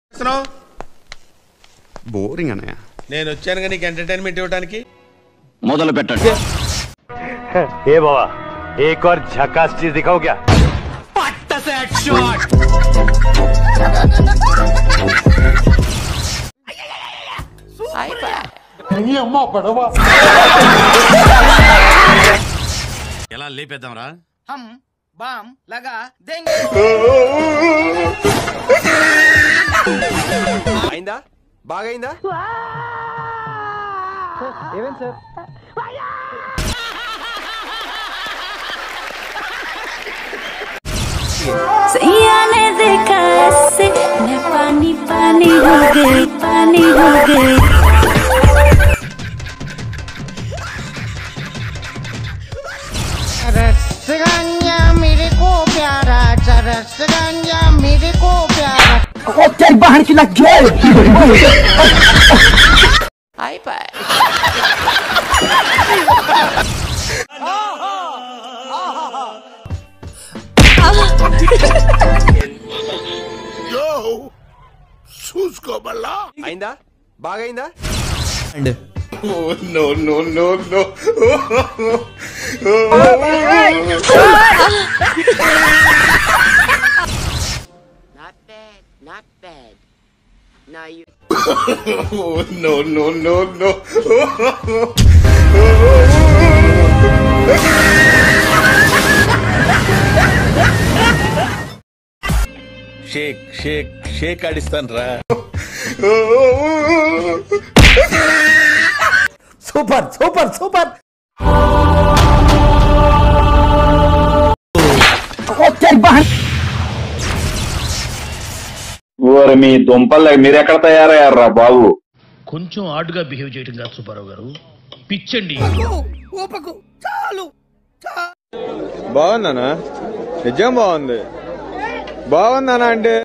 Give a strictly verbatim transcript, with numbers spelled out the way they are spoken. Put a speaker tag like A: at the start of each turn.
A: Boring అన్నయ్య.
B: నేను వచ్చాను నీకు ఎంటర్టైన్మెంట్ ఇవ్వడానికి.
C: మొదలు పెట్టండి.
D: ఏ బావా एक और झकास चीज दिखाओ क्या?
C: पट्टा से हेडशॉट.
E: Hi bye.
B: ये अम्मा पड़वा.
C: ఎలా లేపేద్దాంరా?
E: हम बाम लगा देंगे.
B: అయిందా? బాగైందా? ఏమేం సార్?
F: सैया ने देखा ऐसे मैं पानी पानी हो गई पानी हो गई.
E: रसगंजा मेरे को प्यारा रसगंजा मेरे को प्यारा.
G: ओ तेरी बहन की लग गई.
E: Hi bye.
B: చూసుకోబల్లా. అయిందా? బాగైందా?
A: No no no no.
E: Not bad, not bad. Now you.
A: No no no no.
B: Shake shake shake ఆడిస్తాను రా.
G: Super super super.
H: ఓరి మీ దుంపలు మీరెక్కడ తయారయ్యారా బాబు?
I: కొంచెం ఆడుగా బిహేవ్ చేయడం కాదు సుబ్బారావు గారు, పిచ్చండి.
B: బాగుందనా? నిజం బాగుంది. బాగుందనా అంటే